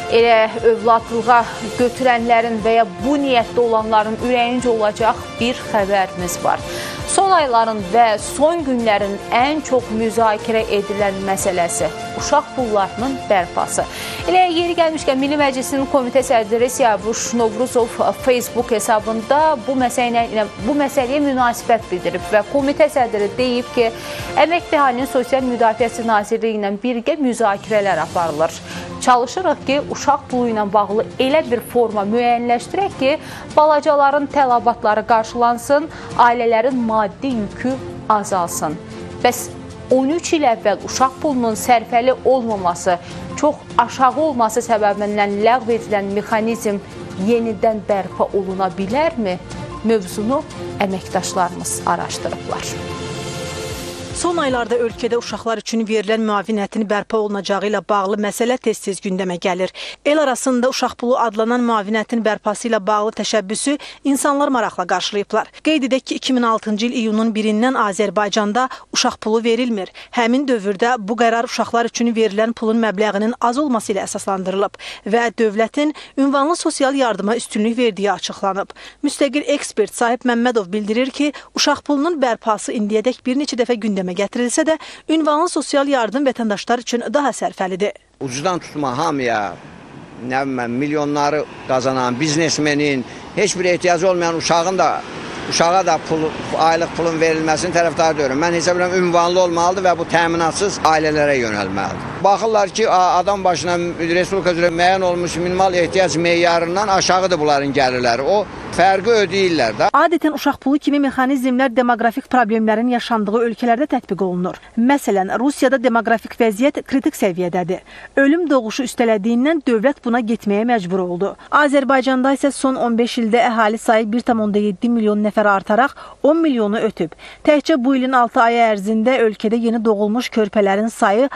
Elə övladlığa götürənlərin və ya bu niyyətdə olanların ürəyincə olacaq bir xəbərimiz var. Son ayların və son günlərin ən çox müzakirə edilən məsələsi uşaq pullarının bərpası. Elə yeri gəlmişkən Milli Məclisin Komitə sədri Siyavuş Novruzov Facebook hesabında bu məsələyə münasibət bildirib və komitə sədri deyib ki, Əmək və Əhalinin Sosial Müdafiəsi Nazirliyi ilə birgə müzakirələr aparılır. Çalışırıq ki, uşaq pulu ilə bağlı elə bir forma müəyyənləşdirək ki, balacaların tələbatları qarşılansın, ailələrin maddi yükü azalsın. Bəs 13 il əvvəl uşaq pulunun sərfəli olmaması, çox aşağı olması səbəbindən ləğv edilən mexanizm yenidən bərpa oluna bilərmi? Mövzunu əməkdaşlarımız araşdırıblar. Son aylarda ölkədə uşaqlar üçün verilən müavinətin bərpa olunacağı ilə bağlı məsələ tez-tez gündəmə gəlir. El arasında uşaq pulu adlanan müavinətin bərpası ilə bağlı təşəbbüsü insanlar maraqla qarşılayıblar. Qeyd edək ki, 2006-cı il iyunun 1-dən Azərbaycanda uşaq pulu verilmir. Həmin dövrdə bu qərar uşaqlar üçün verilən pulun məbləğinin az olması ilə əsaslandırılıb və dövlətin ünvanlı sosial yardıma üstünlük verdiyi açıqlanıb. Müstəqil ekspert Sahib Məmmədov bildirir ki, uşaq pulunun bərpası indiyədək bir neçə dəfə gündəmə gətirilsə də, ünvanlı sosial yardım vətəndaşlar üçün daha sərfəlidir. Ucuzdan tutma hamıya, milyonları qazanan biznesmenin, heç bir ehtiyacı olmayan uşağa da aylıq pulun verilməsinin tərəfdarı deyirəm. Mən hesab edirəm, ünvanlı olmalıdır və bu təminatsız ailələrə yönəlməlidir. Baxırlar ki, adam başına Respublika üzrə müəyyən olmuş minimal ehtiyac meyarından aşağıdır bunların gəlirləri. O fərqi ödəyirlər də. Adətən uşaq pulu kimi mexanizmlər demoqrafik problemlərin yaşandığı ölkələrdə tətbiq olunur. Məsələn, Rusiyada demoqrafik vəziyyət kritik səviyyədədir. Ölüm doğuşu üstələdiyindən dövlət buna getməyə məcbur oldu. Azərbaycanda isə son 15 ildə əhali sayı 1,7 milyon nəfər artaraq 10 milyonu ötüb. Təkcə bu ilin 6 ayı ərzində ölkədə yeni doğulmuş körpələrin sayı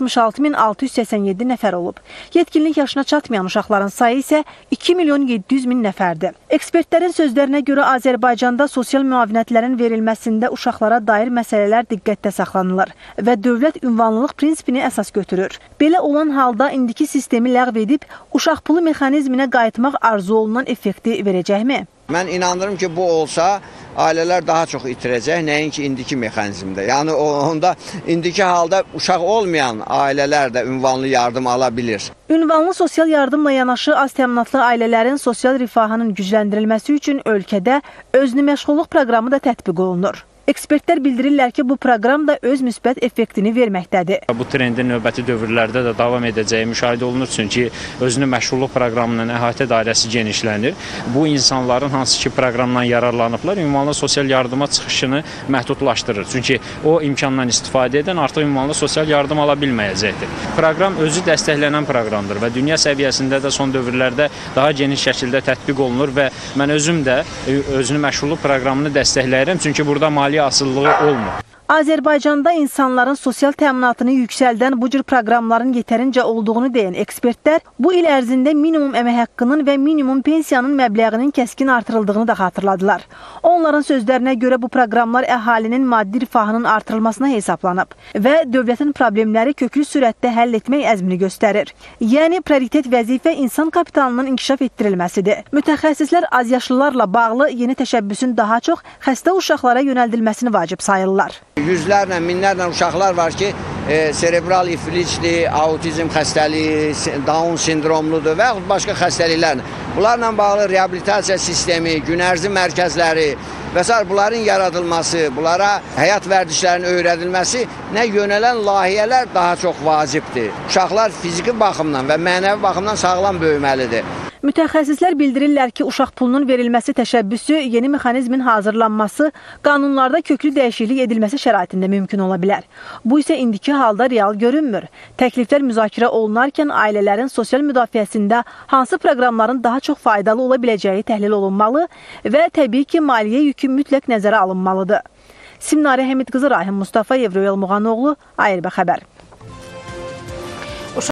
66.687 nəfər olub. Yetkinlik yaşına çatmayan uşaqların sayı isə 2.700.000 nəfərdir. Ekspertlərin sözlərinə görə Azərbaycanda sosial müavinətlərin verilməsində uşaqlara dair məsələlər diqqətdə saxlanılır və dövlət ünvanlılıq prinsipini əsas götürür. Belə olan halda indiki sistemi ləğv edib uşaq pulu mexanizminə qayıtmaq arzu olunan effekti verəcəkmi? Mən inanırım ki, bu olsa ailələr daha çox itirəcək, nəinki indiki mexanizmdə. Yəni onda indiki halda uşaq olmayan ailələr də ünvanlı yardım ala bilir. Ünvanlı sosial yardımla yanaşı az təminatlı ailələrin sosial rifahının gücləndirilməsi üçün ölkədə özünü məşğulluq proqramı da tətbiq olunur. Ekspertlər bildirirlər ki, bu proqram da öz müsbət effektini verməkdədir. Bu trendin növbəti dövrlərdə də davam edəcəyi müşahidə olunur, çünki özünü məşğulluq proqramının əhatə dairəsi genişlənir. Bu insanların hansı ki proqramdan yararlanıblar, ünvanlı sosial yardıma çıxışını məhdudlaşdırır. Çünki o imkandan istifadə edən artıq ünvanlı sosial yardım ala bilməyəcəkdir. Proqram özü dəstəklənən proqramdır və dünya səviyyəsində də son dövrlərdə daha geniş şəkildə tətbiq olunur və mən özüm də özünü məşğulluq proqramını dəstəkləyirəm, çünki burada maliyyə asılılığı olmur. Azərbaycanda insanların sosial təminatını yüksəldən bu cür proqramların yetərincə olduğunu deyən ekspertlər, bu il ərzində minimum əmək haqqının və minimum pensiyanın məbləğinin kəskin artırıldığını da xatırladılar. Onların sözlərinə görə bu proqramlar əhalinin maddi rifahının artırılmasına hesablanıb və dövlətin problemləri köklü sürətdə həll etmək əzmini göstərir. Yəni, prioritet vəzifə insan kapitalının inkişaf etdirilməsidir. Mütəxəssislər azyaşlılarla bağlı yeni təşəbbüsün daha çox xəstə uşaqlara yönəldilməsini vacib sayırlar. Yüzlərlə, minlərlə uşaqlar var ki, serebral iflicdir, autizm xəstəliyi, Down sindromludur və yaxud başqa xəstəliklərlə. Bunlarla bağlı reabilitasiya sistemi, gün ərzi mərkəzləri və s. bunların yaradılması, bunlara həyat vərdişlərinin öyrədilməsi nə yönələn layihələr daha çox vacibdir. Uşaqlar fiziki baxımdan və mənəvi baxımdan sağlam böyüməlidir. Mütəxəssislər bildirirlər ki, uşaq pulunun verilməsi təşəbbüsü, yeni mexanizmin hazırlanması, qanunlarda köklü dəyişiklik edilməsi şəraitində mümkün ola bilər. Bu isə indiki halda real görünmür. Təkliflər müzakirə olunarkən ailələrin sosial müdafiəsində hansı proqramların daha çox faydalı ola biləcəyi təhlil olunmalı və təbii ki, maliyyə yükü mütləq nəzərə alınmalıdır. Simnarə Həmid qızı, Rahim Mustafa, Evroyal Muğanoğlu, ARB xəbər.